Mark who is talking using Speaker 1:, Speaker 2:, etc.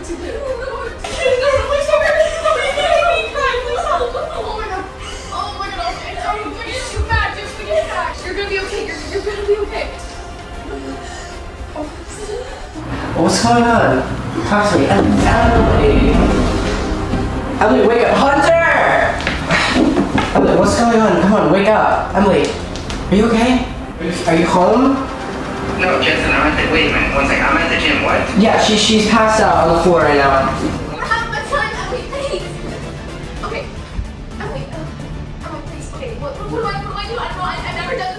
Speaker 1: What's going on? Talk to me. Emily! Emily, wake up! Hunter! Emily, what's going on? Come on, wake up! Emily, are you okay? Are you home?
Speaker 2: No, Jensen, I'm at the, wait a minute, one second, I'm at the gym, what?
Speaker 1: Yeah, she's passed out on the floor right now.
Speaker 3: We're having a time, Emily, please! Okay, Emily, please, okay, what do I do? I don't know, I've never done